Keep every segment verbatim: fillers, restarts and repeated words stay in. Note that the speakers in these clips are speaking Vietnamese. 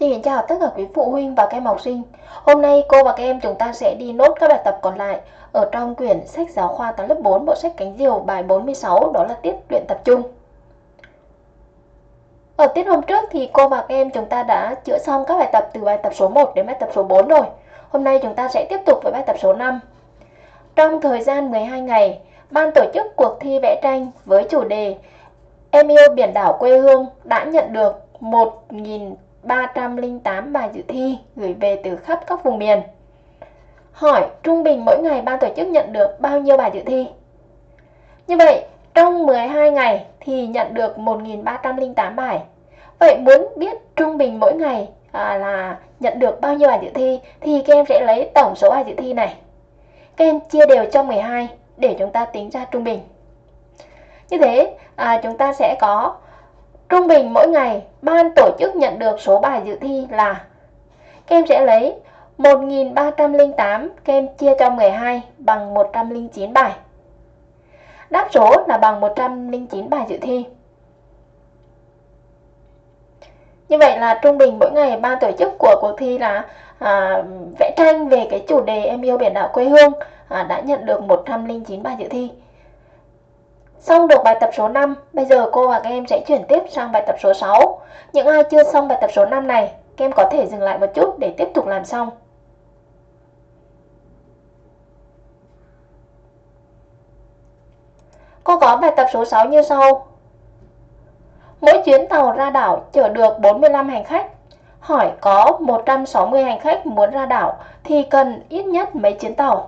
Xin kính chào tất cả quý phụ huynh và các em học sinh. Hôm nay cô và các em chúng ta sẽ đi nốt các bài tập còn lại ở trong quyển sách giáo khoa toán lớp bốn bộ sách Cánh Diều bài bốn mươi sáu, đó là tiết luyện tập trung. Ở tiết hôm trước thì cô và các em chúng ta đã chữa xong các bài tập từ bài tập số một đến bài tập số bốn rồi. Hôm nay chúng ta sẽ tiếp tục với bài tập số năm. Trong thời gian mười hai ngày, ban tổ chức cuộc thi vẽ tranh với chủ đề Em yêu biển đảo quê hương đã nhận được một nghìn ba trăm lẻ tám bài dự thi gửi về từ khắp các vùng miền. Hỏi trung bình mỗi ngày ban tổ chức nhận được bao nhiêu bài dự thi? Như vậy, trong mười hai ngày thì nhận được một nghìn ba trăm lẻ tám bài. Vậy muốn biết trung bình mỗi ngày à, là nhận được bao nhiêu bài dự thi thì các em sẽ lấy tổng số bài dự thi này. Các em chia đều cho mười hai để chúng ta tính ra trung bình. Như thế à, chúng ta sẽ có trung bình mỗi ngày ban tổ chức nhận được số bài dự thi là, các em sẽ lấy một nghìn ba trăm lẻ tám các em chia cho mười hai bằng một trăm lẻ chín bài. Đáp số là bằng một trăm lẻ chín bài dự thi. Như vậy là trung bình mỗi ngày ban tổ chức của cuộc thi là à, vẽ tranh về cái chủ đề Em yêu biển đảo quê hương à, đã nhận được một trăm lẻ chín bài dự thi. Xong được bài tập số năm, bây giờ cô và các em sẽ chuyển tiếp sang bài tập số sáu. Những ai chưa xong bài tập số năm này, các em có thể dừng lại một chút để tiếp tục làm xong. Cô có bài tập số sáu như sau. Mỗi chuyến tàu ra đảo chở được bốn mươi lăm hành khách. Hỏi có một trăm sáu mươi hành khách muốn ra đảo thì cần ít nhất mấy chuyến tàu?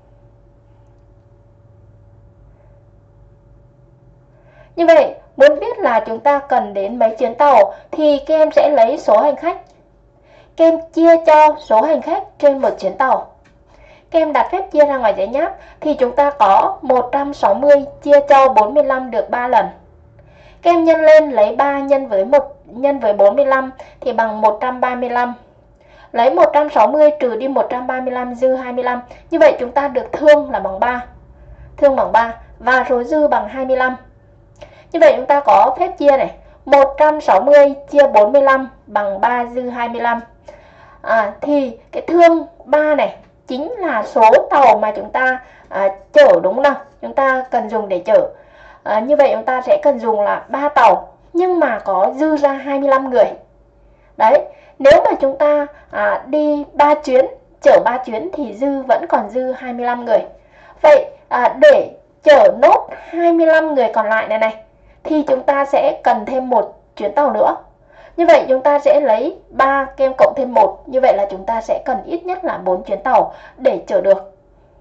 Như vậy, muốn biết là chúng ta cần đến mấy chuyến tàu thì các em sẽ lấy số hành khách. Các em chia cho số hành khách trên một chuyến tàu. Các em đặt phép chia ra ngoài giấy nháp thì chúng ta có một trăm sáu mươi chia cho bốn mươi lăm được ba lần. Các em nhân lên lấy ba nhân với một nhân với bốn mươi lăm thì bằng một trăm ba mươi lăm. Lấy một trăm sáu mươi trừ đi một trăm ba mươi lăm dư hai mươi lăm. Như vậy chúng ta được thương là bằng ba. Thương bằng ba và số dư bằng hai mươi lăm. Như vậy chúng ta có phép chia này, một trăm sáu mươi chia bốn mươi lăm bằng ba dư hai mươi lăm. À, thì cái thương ba này chính là số tàu mà chúng ta à, chở, đúng không nào? Chúng ta cần dùng để chở. À, như vậy chúng ta sẽ cần dùng là ba tàu nhưng mà có dư ra hai mươi lăm người. Đấy, nếu mà chúng ta à, đi ba chuyến, chở ba chuyến thì dư vẫn còn dư hai mươi lăm người. Vậy à, để chở nốt hai mươi lăm người còn lại này này thì chúng ta sẽ cần thêm một chuyến tàu nữa. Như vậy chúng ta sẽ lấy ba các em cộng thêm một, như vậy là chúng ta sẽ cần ít nhất là bốn chuyến tàu để chở được.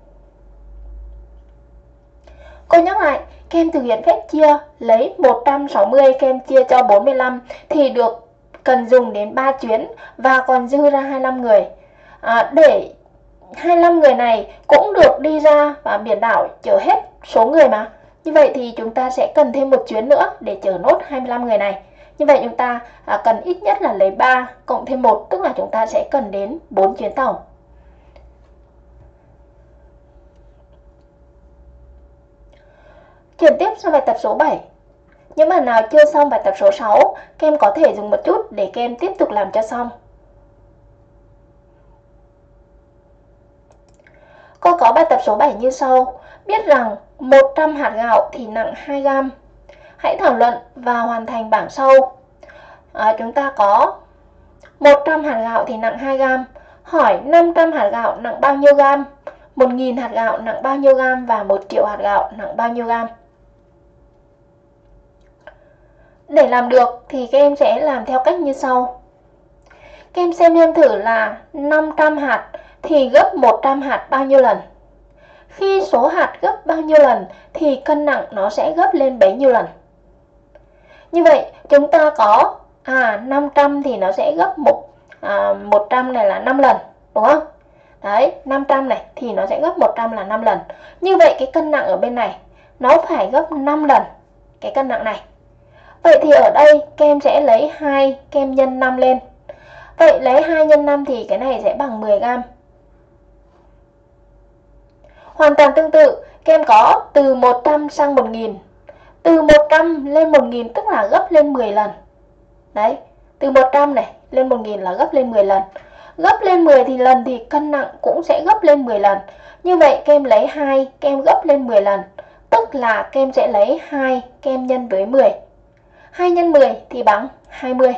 Cô nhắc lại, các em thực hiện phép chia lấy một trăm sáu mươi các em chia cho bốn mươi lăm thì được cần dùng đến ba chuyến và còn dư ra hai mươi lăm người. À, để hai mươi lăm người này cũng được đi ra và biển đảo chở hết số người mà. Như vậy thì chúng ta sẽ cần thêm một chuyến nữa để chở nốt hai mươi lăm người này. Như vậy chúng ta à, cần ít nhất là lấy ba cộng thêm một, tức là chúng ta sẽ cần đến bốn chuyến tàu. Chuyển tiếp sang bài tập số bảy. Những bạn nào chưa xong bài tập số sáu, các em có thể dùng một chút để các em tiếp tục làm cho xong. Cô có bài tập số bảy như sau. Biết rằng một trăm hạt gạo thì nặng hai gam. Hãy thảo luận và hoàn thành bảng sau. À, chúng ta có một trăm hạt gạo thì nặng hai gam. Hỏi năm trăm hạt gạo nặng bao nhiêu gam? một nghìn hạt gạo nặng bao nhiêu gam và một triệu hạt gạo nặng bao nhiêu gam? Để làm được thì các em sẽ làm theo cách như sau. Các em xem xem thử là năm trăm hạt thì gấp một trăm hạt bao nhiêu lần? Khi số hạt gấp bao nhiêu lần thì cân nặng nó sẽ gấp lên bấy nhiêu lần. Như vậy chúng ta có à, năm trăm thì nó sẽ gấp một, à, một trăm này là năm lần, đúng không? Đấy, năm trăm này thì nó sẽ gấp một trăm là năm lần. Như vậy cái cân nặng ở bên này nó phải gấp năm lần cái cân nặng này. Vậy thì ở đây các em sẽ lấy hai, các em nhân năm lên. Vậy lấy hai nhân năm thì cái này sẽ bằng mười gam. Hoàn toàn tương tự, các em có từ một trăm sang một nghìn. Từ một trăm lên một nghìn tức là gấp lên mười lần. Đấy, từ một trăm này lên một nghìn là gấp lên mười lần. Gấp lên mười thì lần thì cân nặng cũng sẽ gấp lên mười lần. Như vậy kem lấy hai, kem gấp lên mười lần. Tức là kem sẽ lấy hai, kem nhân với mười. hai nhân mười thì bằng hai mươi.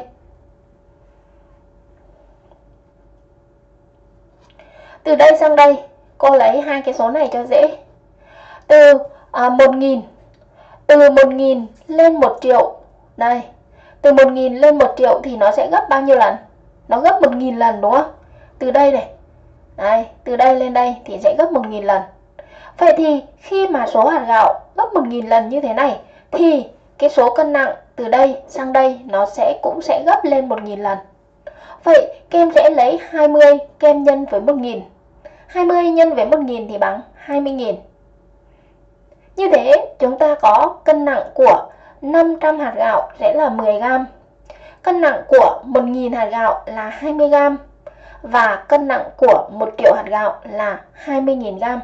Từ đây sang đây, cô lấy hai cái số này cho dễ. Từ à, một nghìn, từ một nghìn lên một triệu. Đây, từ một nghìn lên một triệu thì nó sẽ gấp bao nhiêu lần? Nó gấp một nghìn lần đúng không? Từ đây này, đây, từ đây lên đây thì sẽ gấp một nghìn lần. Vậy thì khi mà số hạt gạo gấp một nghìn lần như thế này thì cái số cân nặng từ đây sang đây nó sẽ cũng sẽ gấp lên một nghìn lần. Vậy kem sẽ lấy hai mươi, kem nhân với một nghìn. hai mươi nhân với một nghìn thì bằng hai mươi nghìn. Như thế chúng ta có cân nặng của năm trăm hạt gạo sẽ là mười gam. Cân nặng của một nghìn hạt gạo là hai mươi gam. Và cân nặng của một triệu hạt gạo là hai mươi nghìn gam.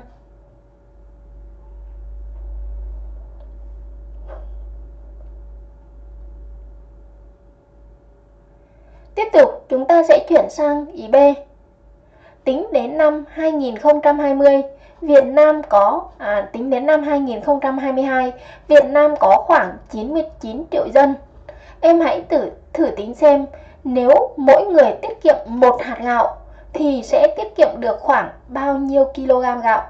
Tiếp tục chúng ta sẽ chuyển sang ý B. Tính đến năm hai nghìn không trăm hai mươi, Việt Nam có à, tính đến năm hai nghìn không trăm hai mươi hai, Việt Nam có khoảng chín mươi chín triệu dân. Em hãy thử thử tính xem, nếu mỗi người tiết kiệm một hạt gạo thì sẽ tiết kiệm được khoảng bao nhiêu kg gạo.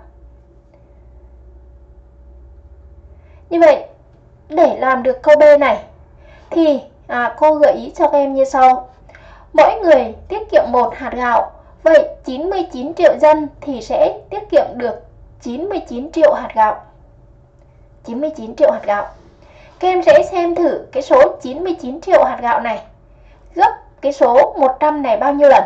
Như vậy, để làm được câu B này thì à, cô gợi ý cho các em như sau. Mỗi người tiết kiệm một hạt gạo, vậy chín mươi chín triệu dân thì sẽ tiết kiệm được chín mươi chín triệu hạt gạo. chín mươi chín triệu hạt gạo. Các em sẽ xem thử cái số chín mươi chín triệu hạt gạo này gấp cái số một trăm này bao nhiêu lần.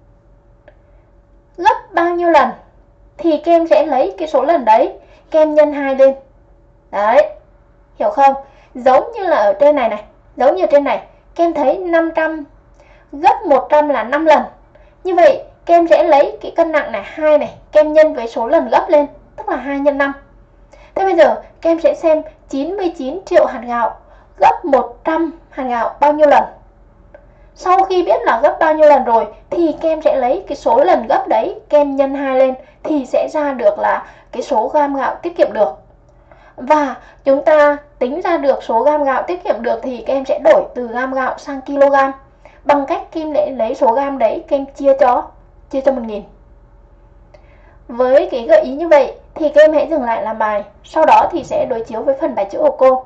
Gấp bao nhiêu lần thì các em sẽ lấy cái số lần đấy, các em nhân hai lên. Đấy, hiểu không? Giống như là ở trên này này, giống như trên này, các em thấy năm trăm gấp một trăm là năm lần. Như vậy các em sẽ lấy cái cân nặng này hai này, các em nhân với số lần gấp lên, tức là hai nhân năm. Thế bây giờ các em sẽ xem chín mươi chín triệu hạt gạo gấp một trăm hạt gạo bao nhiêu lần. Sau khi biết là gấp bao nhiêu lần rồi thì các em sẽ lấy cái số lần gấp đấy, các em nhân hai lên thì sẽ ra được là cái số gam gạo tiết kiệm được. Và chúng ta tính ra được số gam gạo tiết kiệm được thì các em sẽ đổi từ gam gạo sang kg. Bằng cách Kim để lấy số gam đấy, các em chia cho chia cho một nghìn. Với cái gợi ý như vậy thì các em hãy dừng lại làm bài, sau đó thì sẽ đối chiếu với phần bài chữ của cô.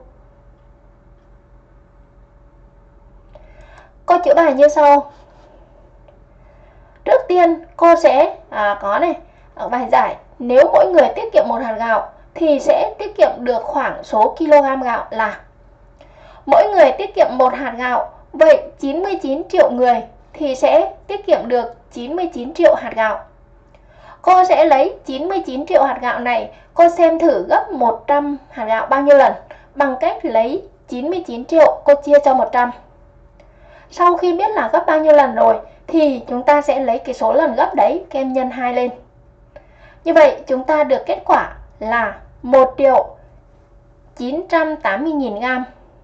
Cô chữa bài như sau. Trước tiên cô sẽ à, có này, ở bài giải, nếu mỗi người tiết kiệm một hạt gạo thì sẽ tiết kiệm được khoảng số kg gạo là. Mỗi người tiết kiệm một hạt gạo, vậy chín mươi chín triệu người thì sẽ tiết kiệm được chín mươi chín triệu hạt gạo. Cô sẽ lấy chín mươi chín triệu hạt gạo này, cô xem thử gấp một trăm hạt gạo bao nhiêu lần, bằng cách lấy chín mươi chín triệu cô chia cho một trăm. Sau khi biết là gấp bao nhiêu lần rồi thì chúng ta sẽ lấy cái số lần gấp đấy, các em nhân hai lên. Như vậy chúng ta được kết quả là một triệu chín trăm tám mươi nghìn gam.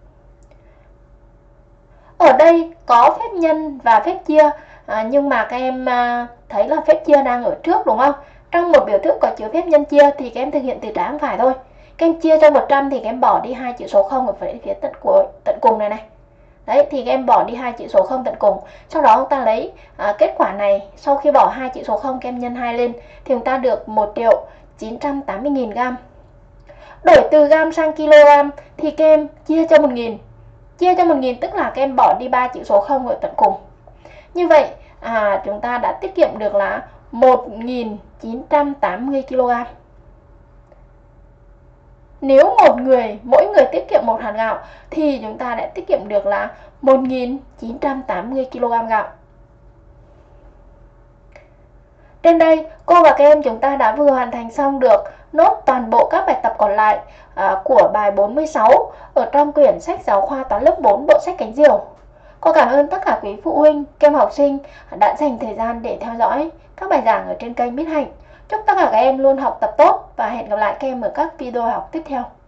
Ở đây có phép nhân và phép chia, à, nhưng mà các em à, thấy là phép chia đang ở trước đúng không? Trong một biểu thức có chứa phép nhân chia thì các em thực hiện từ trái sang phải thôi. Các em chia cho một trăm thì các em bỏ đi hai chữ số không ở phía tận của tận cùng này này. Đấy, thì các em bỏ đi hai chữ số không tận cùng. Sau đó chúng ta lấy à, kết quả này, sau khi bỏ hai chữ số không các em nhân hai lên thì chúng ta được một triệu chín trăm tám mươi nghìn gam. Đổi từ gam sang kg thì các em chia cho một nghìn. Chia cho một nghìn tức là các em bỏ đi ba chữ số không ở tận cùng. Như vậy à, chúng ta đã tiết kiệm được là một nghìn chín trăm tám mươi ki lô gam. Nếu một người, mỗi người tiết kiệm một hạt gạo thì chúng ta đã tiết kiệm được là một nghìn chín trăm tám mươi ki lô gam gạo. Trên đây, cô và các em chúng ta đã vừa hoàn thành xong được nốt toàn bộ các bài tập còn lại à, của bài bốn mươi sáu ở trong quyển sách giáo khoa toán lớp bốn bộ sách cánh diều. Cô cảm ơn tất cả quý phụ huynh, các em học sinh đã dành thời gian để theo dõi các bài giảng ở trên kênh Biết Hạnh. Chúc tất cả các em luôn học tập tốt và hẹn gặp lại các em ở các video học tiếp theo.